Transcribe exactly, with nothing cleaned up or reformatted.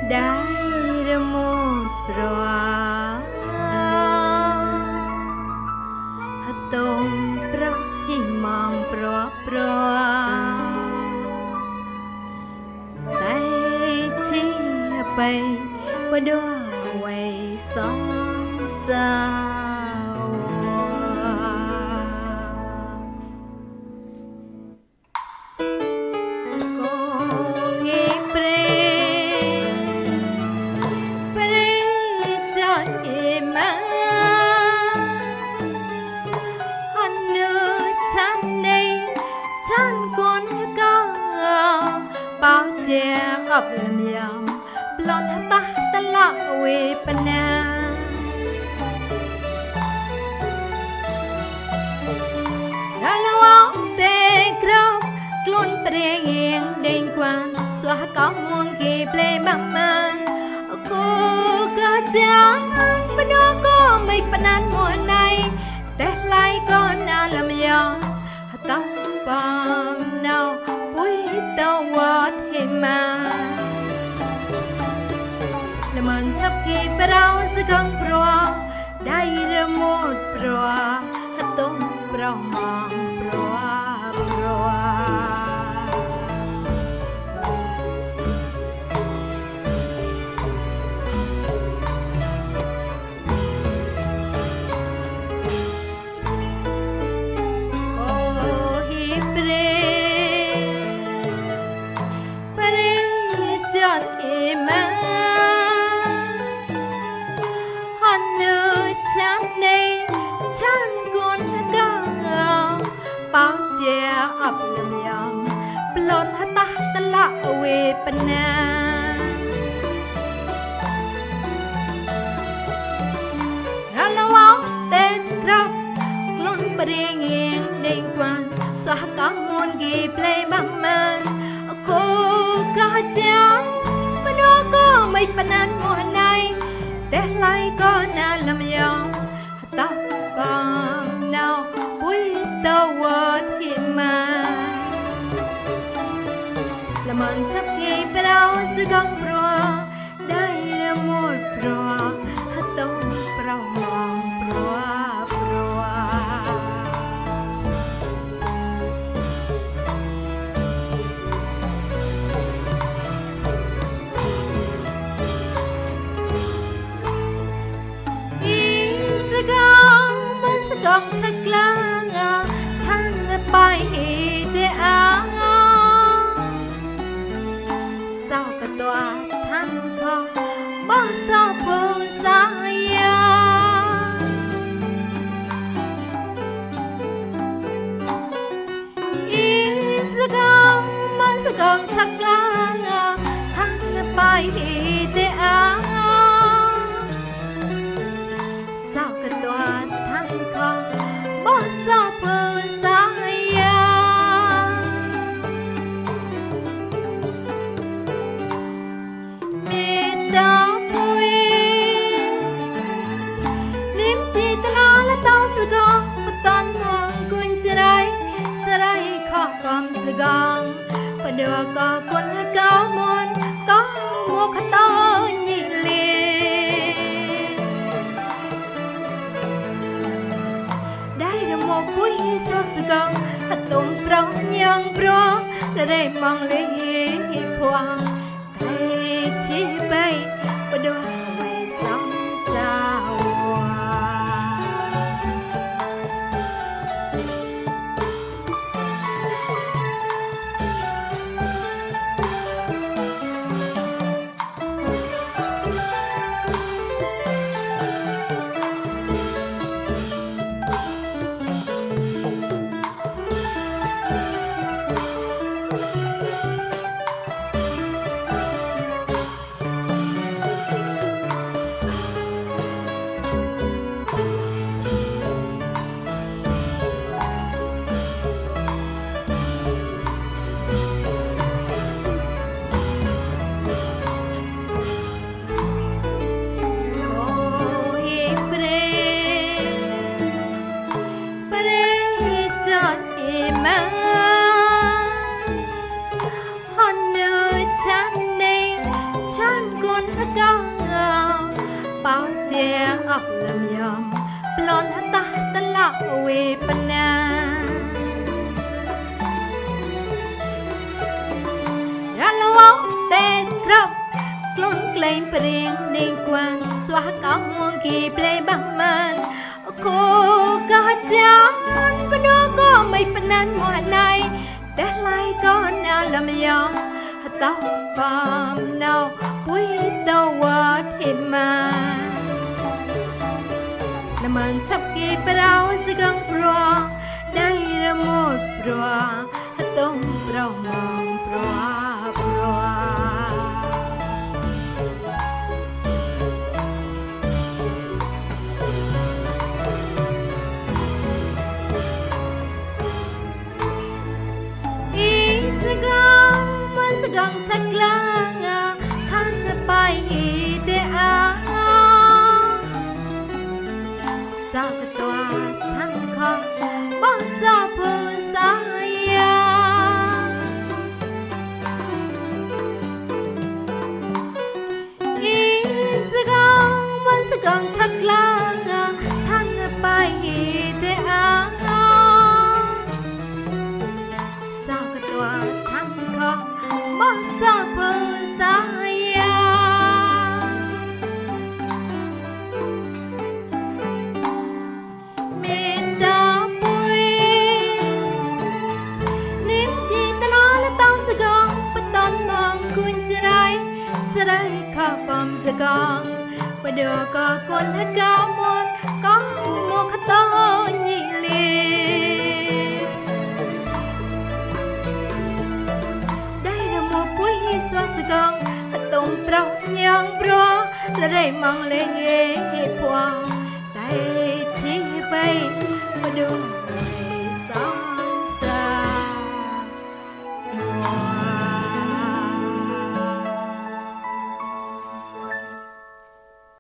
ได้ระโมดรอฮัตตงเพราะจิมองเพราะเพราะแต่ชีไปว่าด้วยไว้สองสาวấp làm yam blon hata tala we pana Ralawa te krop klon preng ding kwan swa ka muang ki ple maman ko ka jang bano ko mai panan mo nai te lai ko na lam yam hata pam now we don't want him mình chấp khi bao giờ càng pro đây là một pro hát tung pro mong pro pro oh hi pre pre chọn em chán này chán con cao bao che ấp làm yam blon hata tala we pana Ralawa ten krop klon preng ding kwan sa ka mon gi play maman ko ka jang bano ko mai panan mo nai te lai ko na lam yam ta bang now we the word him la man chap ge prao se gang pro dai ra mor pro ha to prao mong pro pro gong chắc lang than bay để áo sao cả tòa than khó bao sao buồn xa ya ý sẽ gong mang sẽ gong chắc lang than bay để áo sao cả tòa than khó bao sao buồn xa ya nè tao vui lim chi ta la la tao sẽ gong bắt tan mong quên trái sarai khó cầm sẽ gong và đưa có con cao môn có một khát to nhị một buổi suốt sự con hạt tôm pro nhang pro là để mong lấy hoa thay chi bay và đôi mày sống sao ฉันกวนทะกาเป่าเจียออกลำยองปลอนหตาตะละเวปนารัลวงเต้นครับกลุ่นเกลมเปรียงในกวนสวะกามวงกีเปลบังมันโคกาจานปนก็ไม่ปนันหมดในแต่ไล่ก็น่าลำยองตาปามนาวปุยตาวัดเฮมาน้ำมันชับกีเปล่าสกังปลวได้ระมดปลวต้องเปล่ามองปลวปลวอีสกังมันสกังชักลางท่านไปเตอาสาวตัวท่านขอบ้องสาวพูนสายาอีสกังมันสกังชักลางท่านไปเตอาสาวตัวท่านขอบ้องสาวพูนสายาสลายข้าปอมสกองประเดี๋ยวก็คนให้กามนก็โมขตอยิลีได้ดมปุ้ยสวสกองตุ่มเปล่ายังปลอและได้มองเลยพวงได้ชี้ไปประเดี๋ยว